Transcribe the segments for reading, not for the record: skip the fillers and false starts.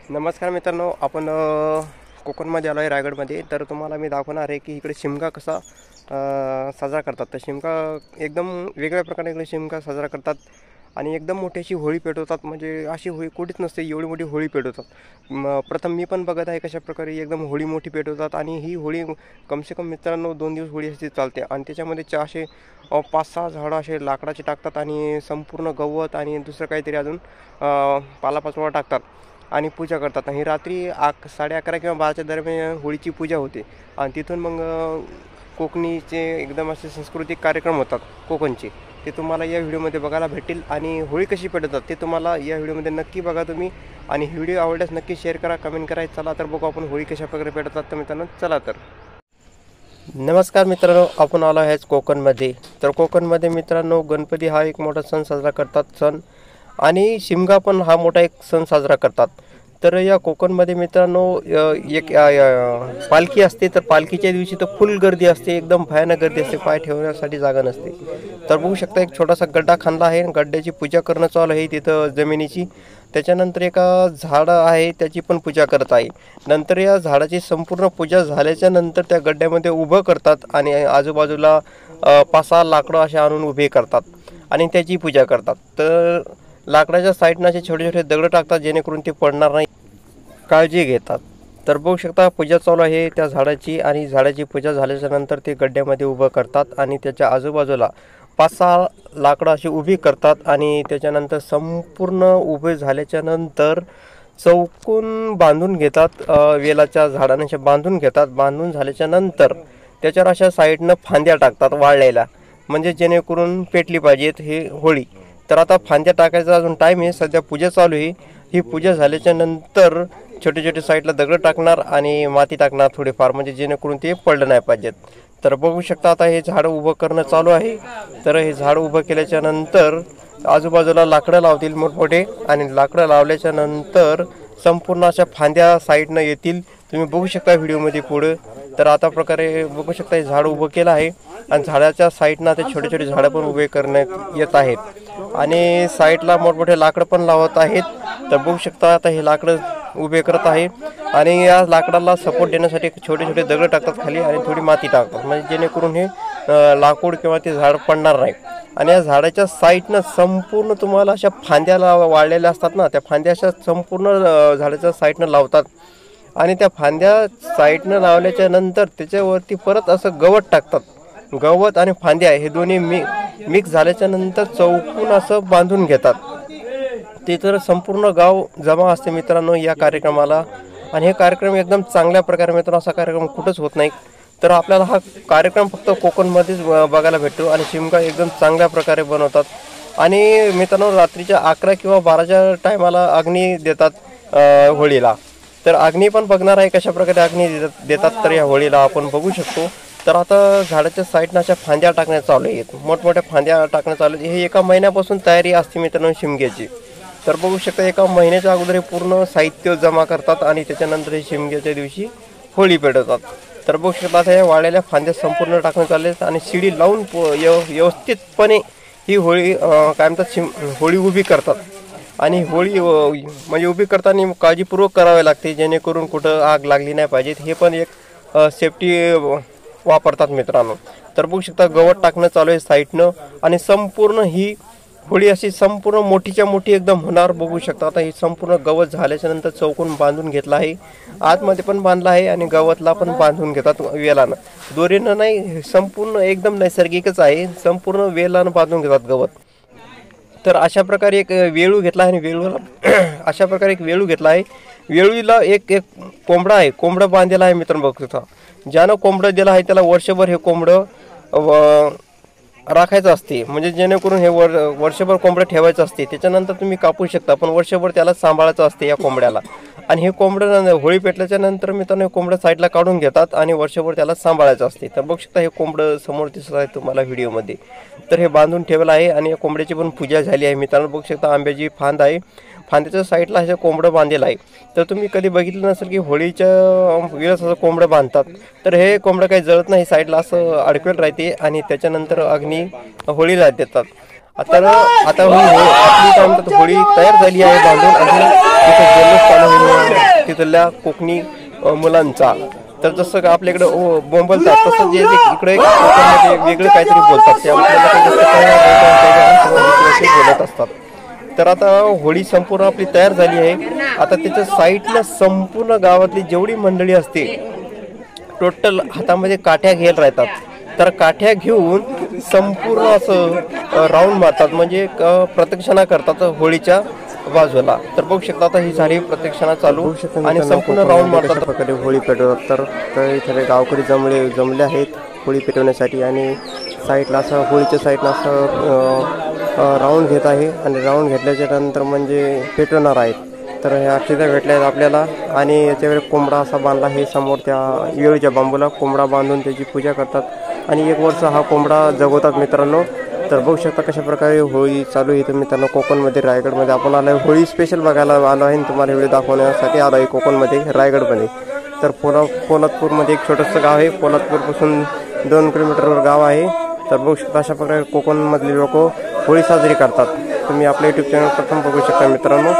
नमस्कार मित्रांनो, आपण कोकणमध्ये आलो आहे, रायगडमध्ये. तर तुम्हाला मी दाखवणार आहे की इकडे शिमगा कसा साजरा करतात. तर शिमगा एकदम वेगळ्या प्रकारे इकडे शिमगा साजरा करतात आणि एकदम मोठी अशी होळी पेटवतात. म्हणजे अशी होळी कुठेच नसते, एवढी मोठी होळी पेटवतात. प्रथम मी पण बघत आहे कशा प्रकारे एकदम होळी मोठी पेटवतात. आणि ही होळी कमसे कम मित्रांनो 2 दिवस होळी अशी चालते. आणि त्याच्यामध्ये असे 5-6 झाडं असे लाकडाचे टाकतात आणि संपूर्ण गवत आणि दुसरं काहीतरी अजून पालापाचोळा टाकतात आणि पूजा करतात. ही रात्री 11:30 किंवा 12च्या दरम्यान होळीची पूजा होते. आणि तिथून मग कोकणीचे एकदम असे सांस्कृतिक कार्यक्रम होतात कोकणचे. ते तुम्हाला या व्हिडिओमध्ये बघायला भेटेल. आणि होळी कशी पेटवतात ते तुम्हाला या व्हिडिओमध्ये नक्की बघा तुम्ही. आणि व्हिडिओ आवडल्यास नक्की शेअर करा, कमेंट करा. चला तर बघू आपण होळी कशा प्रकारे पेटवतात. तर मित्रांनो चला तर. नमस्कार मित्रांनो, आपण आलो आहेच कोकणमध्ये. तर कोकणमध्ये मित्रांनो गणपती हा एक मोठा सण साजरा करतात आणि शिमगा पण हा मोठा एक सण साजरा करतात. तर या कोकणमध्ये मित्रांनो एक पालखी असते. तर पालखीच्या दिवशी तर फुल गर्दी असते, एकदम भयानक गर्दी असते, पाय ठेवण्यासाठी जागा नसते. तर बघू शकता एक छोटासा गड्डा खांदला आहे, गड्ड्याची पूजा करणं चालू आहे तिथं जमिनीची. त्याच्यानंतर एका झाड आहे त्याची पण पूजा करत आहे. नंतर या झाडाची संपूर्ण पूजा झाल्याच्या नंतर त्या गड्ड्यामध्ये उभं करतात आणि आजूबाजूला 5-6 लाकडं असे आणून उभे करतात आणि त्याची पूजा करतात. तर लाकडाच्या साईडनं असे छोटे छोटे दगड टाकतात जेणेकरून ते पडणार नाही, काळजी घेतात. तर बघू शकता पूजा चालू आहे त्या झाडाची. आणि झाडाची पूजा झाल्याच्या नंतर ते गड्ड्यामध्ये उभं करतात आणि त्याच्या आजूबाजूला 5-6 लाकडं अशी उभी करतात. आणि त्याच्यानंतर संपूर्ण उभे झाल्याच्या नंतर चौकून बांधून घेतात, वेलाच्या झाडाने असे बांधून घेतात. बांधून झाल्याच्या नंतर त्याच्यावर अशा साईडनं फांद्या टाकतात वाळलेल्या, म्हणजे जेणेकरून पेटली पाहिजेत हे होळी. तर आता फांद्या टाकायचा अजून टाईम आहे, सध्या पूजा चालू आहे. ही पूजा झाल्याच्या नंतर छोटे छोटे साईडला दगड टाकणार आणि माती टाकणार थोडेफार, म्हणजे जेणेकरून ते पडलं नाही पाहिजेत. तर बघू शकता आता हे झाड उभं करणं चालू आहे. तर हे झाड उभं केल्याच्या नंतर आजूबाजूला लाकडं लावतील मोठमोठे. आणि लाकडं लावल्याच्या नंतर संपूर्ण अशा फांद्या साईडनं येतील, तुम्ही बघू शकता व्हिडिओमध्ये पुढं. तर आता प्रकारे बघू शकता हे झाड उभं केलं आहे आणि झाडाच्या साईडनं ते छोटे छोटे झाडं पण उभे करण्यात येत आहेत. आणि साईडला मोठमोठे लाकडं पण लावत आहेत. तर बघू शकता आता हे लाकडं उभे करत आहे. आणि या लाकडाला सपोर्ट देण्यासाठी छोटे छोटे दगड टाकतात खाली आणि थोडी माती टाकतात, म्हणजे जेणेकरून हे लाकूड किंवा ते झाड पडणार नाही. आणि या झाडाच्या साईडनं संपूर्ण तुम्हाला अशा फांद्याला वाळलेल्या असतात ना, त्या फांद्या अशा संपूर्ण झाडाच्या साईडनं लावतात. आणि त्या फांद्या साईडनं लावल्याच्या नंतर त्याच्यावरती परत असं गवत टाकतात. गवत आणि फांद्या हे दोन्ही मिक्स झाल्याच्या नंतर चौकून असं बांधून घेतात. ते तर संपूर्ण गाव जमा असते मित्रांनो या कार्यक्रमाला. आणि हे कार्यक्रम एकदम चांगल्या प्रकारे मित्रांनो, असा कार्यक्रम कुठंच होत नाही. तर आपल्याला हा कार्यक्रम फक्त कोकणमध्येच बघायला भेटतो. आणि शिमगा एकदम चांगल्या प्रकारे बनवतात. आणि मित्रांनो रात्रीच्या 11 किंवा 12च्या टायमाला अग्नी देतात होळीला. तर अग्नी पण बघणार आहे कशा प्रकारे अग्नी देतात तर या होळीला आपण बघू शकतो. तर आता झाडाच्या साईडनं अशा फांद्या टाकण्यात चालू आहेत, मोठमोठ्या फांद्या टाकण्यात चालू आहेत. हे एका महिन्यापासून तयारी असते मित्रांनो शिमग्याची. तर बघू शकता एका महिन्याच्या अगोदर हे पूर्ण साहित्य जमा करतात आणि त्याच्यानंतर हे शिमग्याच्या दिवशी होळी पेटवतात. तर बघू शकता आता या वाळलेल्या फांद्या संपूर्ण टाकण्यात आले आणि शिडी लावून व्यवस्थितपणे ही होळी काय म्हणतात होळी उभी करतात. आणि होळी म्हणजे उभी करताना काळजीपूर्वक करावी लागते, जेणेकरून कुठं आग लागली नाही पाहिजे. हे पण एक सेफ्टी वापरतात मित्रांनो. तर बघू शकता गवत टाकणं चालू आहे साईडनं. आणि संपूर्ण ही होळी अशी संपूर्ण मोठीच्या मोठी एकदम होणार. बघू शकता आता ही संपूर्ण गवत झाल्याच्या नंतर चौकून बांधून घेतला आहे, आतमध्ये पण बांधला आहे आणि गवतला पण बांधून घेतात वेलानं, दोरीनं नाही. संपूर्ण एकदम नैसर्गिकच आहे, संपूर्ण वेलानं बांधून घेतात गवत. तर अशा प्रकारे एक वेळू घेतला आहे आणि वेळूला अशा प्रकारे एक वेळू घेतला आहे. वेळूला एक कोंबडा आहे, कोंबडं बांधलेला आहे मित्रांनो. बघू शकता ज्यानं कोंबडं दिलं आहे त्याला वर्षभर हे कोंबडं राखायचं असते, म्हणजे जेणेकरून हे वर्षभर कोंबडं ठेवायचं असते. त्याच्यानंतर तुम्ही कापू शकता, पण वर्षभर त्याला सांभाळायचं असते या कोंबड्याला. आणि हे कोंबडं होळी पेटल्याच्या नंतर मित्रांनो हे कोंबडं साईडला काढून घेतात आणि वर्षभर त्याला सांभाळायचं असते. तर बघू शकता हे कोंबडं समोर दिसत आहे तुम्हाला व्हिडिओमध्ये. तर हे बांधून ठेवलं आहे आणि या कोंबड्याची पण पूजा झाली आहे मित्रांनो. बघू शकता आंब्याची फांद आहे, फांद्याच्या साईडला हे कोंबडं बांधलेलं आहे. तर तुम्ही कधी बघितलं नसेल की होळीच्या वेळेस असं कोंबडं बांधतात. तर हे कोंबडं काही जळत नाही, साईडला असं अडकवेल राहते आणि त्याच्यानंतर अग्नी होळीला देतात. तर आता आपली काय म्हणतात होळी तयार झाली आहे बांधून आणि तिथे जल्लोष चालू होईल तिथल्या कोकणी मुलांचा. तर जसं का आपल्याकडे बोंबलतात तसं जे इकडे कोकणामध्ये वेगळे काहीतरी बोलतात ते आपल्याला बोलत असतात. तर आता होळी संपूर्ण आपली तयार झाली आहे. आता त्याच्या साईडला संपूर्ण गावातली जेवढी मंडळी असते टोटल हातामध्ये काठ्या घ्यायला राहतात. तर काठ्या घेऊन संपूर्ण असं राऊंड मारतात म्हणजे प्रदक्षिणा करतात होळीच्या बाजूला. तर बघू शकता आता ही झाली प्रदक्षिणा चालू आणि संपूर्ण राऊंड मारतात प्रकारे होळी पेटवतात. तर इथे गावकरी जमले आहेत होळी पेटवण्यासाठी आणि साईडला असं होळीच्या साईडला असं राऊंड घेत आहे आणि राऊंड घेतल्याच्या नंतर म्हणजे पेटवणार आहेत. तर ह्या तिथं भेटल्या आहेत आपल्याला आणि याच्यावर कोंबडा असा बांधला आहे समोर त्या वेळीच्या बांबूला कोंबडा बांधून त्याची पूजा करतात आणि 1 वर्ष हा कोंबडा जगवतात मित्रांनो. तर बघू शकता कशा प्रकारे होळी चालू आहे. तर मित्रांनो कोकणमध्ये रायगडमध्ये आपण आलो आहे होळी स्पेशल बघायला आलो आहे तुम्हाला व्हिडिओ दाखवण्यासाठी आलो आहे कोकणमध्ये रायगडमध्ये. तर पोलादपूरमध्ये एक छोटंसं गाव आहे. पोलादपूरपासून 2 किलोमीटरवर गाव आहे. तर बघू शकता अशा प्रकारे कोकणमधले लोक होळी साजरी करतात. तुम्ही आपल्या यूट्यूब चॅनल प्रथम बघू शकता मित्रांनो.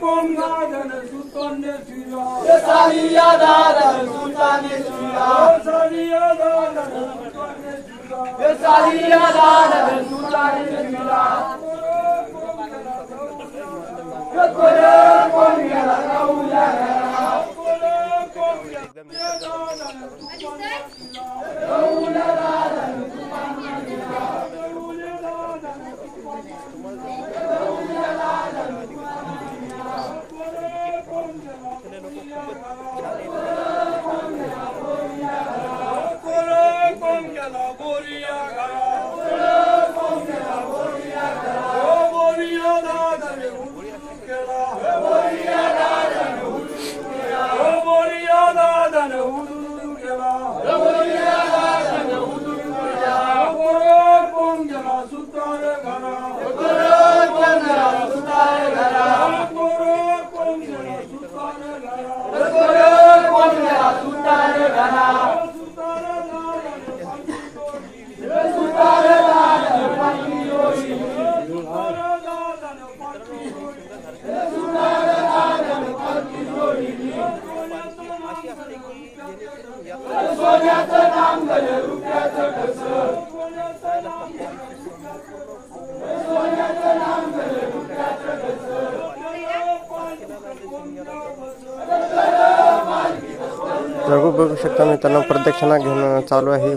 बघू शकता मित्रांनो प्रदक्षिणा घेणं चालू आहे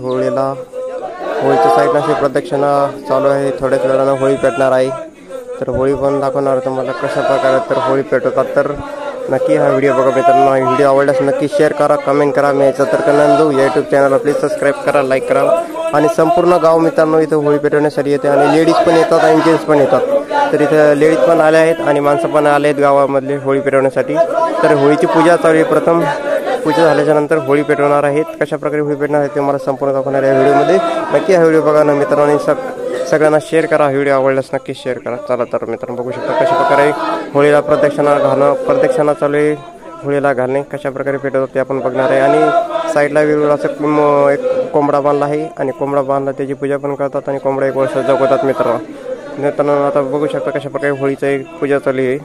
होळीच्या साईडला अशी प्रदक्षिणा चालू आहे. थोड्याच वेळानं होळी पेटणार आहे. तर होळी पण दाखवणार तुम्हाला कशा प्रकारे तर होळी पेटवतात. तर नक्की हा व्हिडिओ बघा मित्रांनो. हा व्हिडिओ आवडल्यास नक्की शेअर करा कमेंट करा. मी चतुरकनंदू या यूट्यूब चॅनलला प्लीज सबस्क्राईब करा लाईक करा. आणि संपूर्ण गाव मित्रांनो इथं होळी पेटवण्यासाठी येते आणि लेडीज पण येतात आणि जेंट्स पण येतात. तर इथं लेडीज पण आले आहेत आणि माणसं पण आले आहेत गावामधले होळी पेटवण्यासाठी. तर होळीची पूजा चालू आहे. प्रथम पूजा झाल्याच्या नंतर होळी पेटवणार आहेत. कशा प्रकारे होळी पेटणार आहे ते मला संपूर्ण दाखवणार आहे व्हिडिओमध्ये. नक्की हा व्हिडिओ बघा ना मित्रांनो. सगळ्यांना शेअर करा. व्हिडिओ आवडल्यास नक्की शेअर करा. चला तर मित्रांनो बघू शकता कशा प्रकारे होळीला प्रदक्षिणा चालू आहे. होळीला घालणे कशा प्रकारे पेटवतात ते आपण बघणार आहे. आणि साईडला वेगवेगळा असं एक कोंबडा बांधला आहे आणि कोंबडा बांधला त्याची पूजा पण करतात आणि कोंबडा 1 वर्ष जगवतात मित्रांनो. आता बघू शकता कशा प्रकारे होळीची एक पूजा चालू आहे.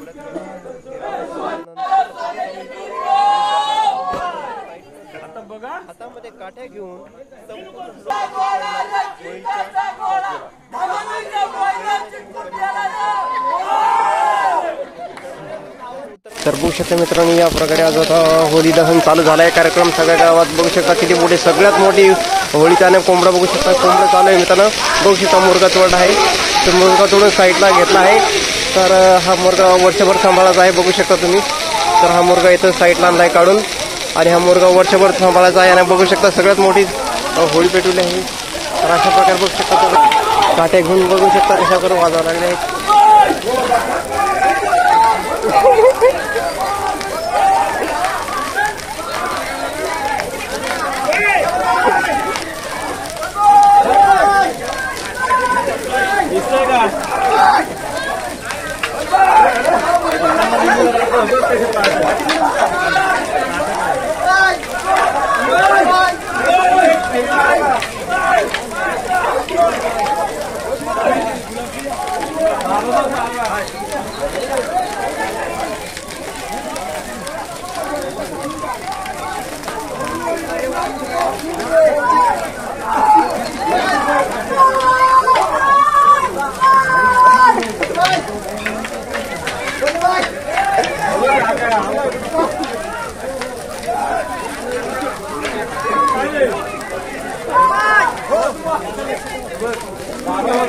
हातामध्ये काठ्या घेऊन तर बघू शकता मित्रांनो या प्रकारे आज आता होळी दहन चालू झाला आहे कार्यक्रम सगळ्या गावात. बघू शकता किती मोठी सगळ्यात मोठी होळीचा आणि कोंबडा बघू शकता. कोंबडा चालू आहे मित्रांनो. बघू शकता मुर्गा तोडला आहे. तर मुर्गा तोडून साईडला घेतला आहे. तर हा मुर्गा वर्षभर सांभाळायचा आहे बघू शकता तुम्ही. तर हा मुर्गा इथं साईडला आणला आहे काढून आणि हा मुर्गा वर्षभर सांभाळायचा आहे. आणि बघू शकता सगळ्यात मोठी होळी पेटवली आहे. तर अशा प्रकारे बघू शकता काट्या घेऊन बघू शकता कशा करून वाजवायला लागले आहेत.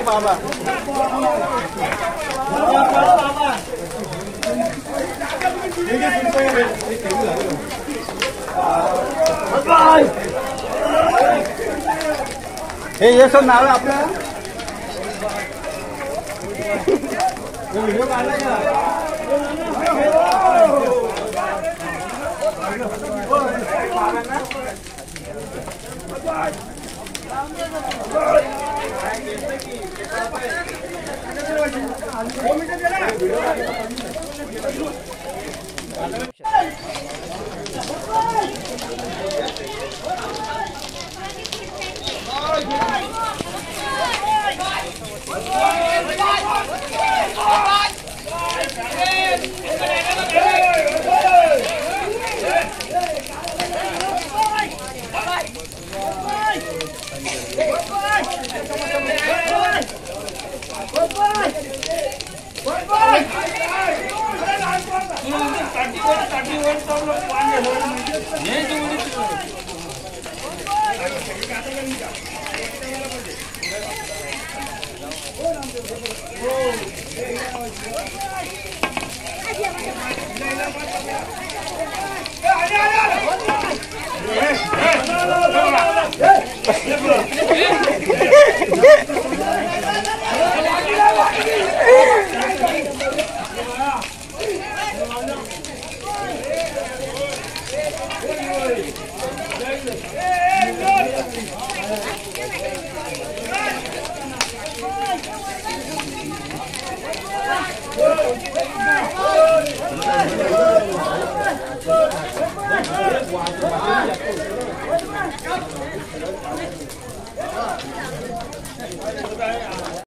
हे ये सब नाव आपला व्हिडिओ काढलाय का?